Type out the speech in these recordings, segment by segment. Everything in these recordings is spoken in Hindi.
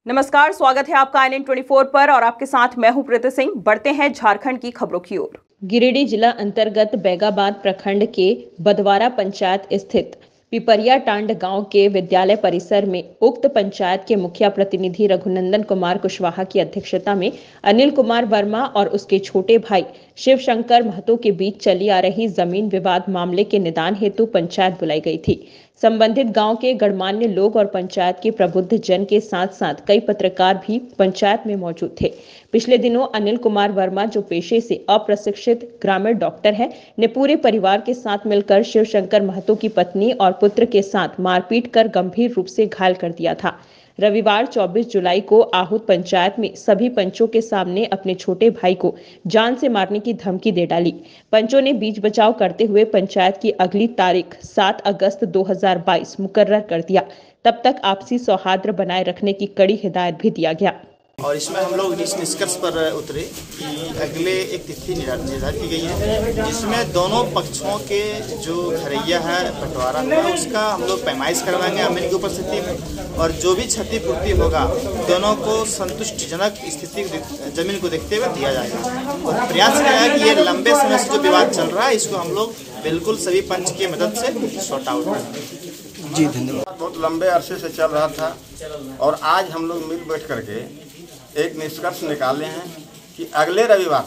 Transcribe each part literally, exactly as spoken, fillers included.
नमस्कार, स्वागत है आपका आई एन एन चौबीस पर और आपके साथ मैं हूं प्रीति सिंह। बढ़ते हैं झारखंड की खबरों की ओर। गिरिडीह जिला अंतर्गत बैगाबाद प्रखंड के बदवारा पंचायत स्थित पिपरिया टांड गांव के विद्यालय परिसर में उक्त पंचायत के मुखिया प्रतिनिधि रघुनंदन कुमार कुशवाहा की अध्यक्षता में अनिल कुमार वर्मा और उसके छोटे भाई शिव शंकर महतो के बीच चली आ रही जमीन विवाद मामले के निदान हेतु पंचायत बुलाई गई थी। संबंधित गांव के गणमान्य लोग और पंचायत के प्रबुद्ध जन के साथ साथ कई पत्रकार भी पंचायत में मौजूद थे। पिछले दिनों अनिल कुमार वर्मा, जो पेशे से अप्रशिक्षित ग्रामीण डॉक्टर है, ने पूरे परिवार के साथ मिलकर शिव शंकर महतो की पत्नी और पुत्र के साथ मारपीट कर गंभीर रूप से घायल कर दिया था। रविवार चौबीस जुलाई को आहूत पंचायत में सभी पंचों के सामने अपने छोटे भाई को जान से मारने की धमकी दे डाली। पंचों ने बीच बचाव करते हुए पंचायत की अगली तारीख सात अगस्त दो हज़ार बाईस मुकर्रर कर दिया। तब तक आपसी सौहार्द बनाए रखने की कड़ी हिदायत भी दिया गया। और इसमें हम लोग इस निष्कर्ष पर उतरे कि अगले एक तिथि निर्धारित की गई है, जिसमें दोनों पक्षों के जो घरैया है, बंटवारा है, उसका हम लोग पैमाइश करवाएंगे अमीन की उपस्थिति में, और जो भी क्षतिपूर्ति होगा दोनों को संतुष्टिजनक स्थिति जमीन को देखते हुए दिया जाएगा। और प्रयास किया है कि ये लंबे समय से जो विवाद चल रहा है, इसको हम लोग बिल्कुल सभी पंच की मदद से सॉर्ट आउट करेंगे। जी धन्यवाद। बहुत लंबे अरसे से चल रहा था और आज हम लोग मिल बैठ करके एक निष्कर्ष निकाले हैं कि अगले रविवार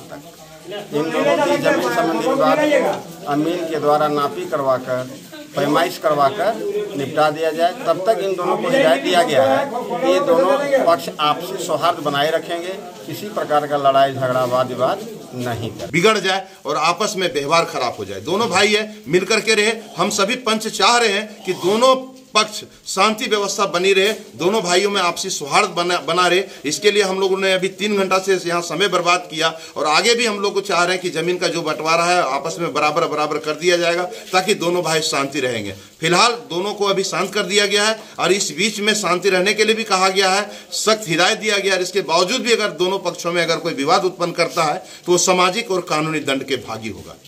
तक इन दोनों की जमीन संबंधी विवाद अमीन के द्वारा नापी करवाकर पैमाइश करवाकर निपटा दिया जाए। तब तक इन दोनों को हिदायत दिया गया है कि ये दोनों पक्ष आपसी सौहार्द बनाए रखेंगे, किसी प्रकार का लड़ाई झगड़ा वाद विवाद नहीं कर बिगड़ जाए और आपस में व्यवहार खराब हो जाए। दोनों भाई है, मिलकर के रहे। हम सभी पंच चाह रहे हैं कि दोनों पक्ष शांति व्यवस्था बनी रहे, दोनों भाइयों में आपसी सौहार्द बना बना रहे। इसके लिए हम लोगों ने अभी तीन घंटा से यहाँ समय बर्बाद किया और आगे भी हम लोग को चाह रहे हैं कि जमीन का जो बंटवारा है आपस में बराबर बराबर कर दिया जाएगा, ताकि दोनों भाई शांति रहेंगे। फिलहाल दोनों को अभी शांत कर दिया गया है और इस बीच में शांति रहने के लिए भी कहा गया है, सख्त हिदायत दिया गया है। इसके बावजूद भी अगर दोनों पक्षों में अगर कोई विवाद उत्पन्न करता है तो वो सामाजिक और कानूनी दंड के भागी होगा।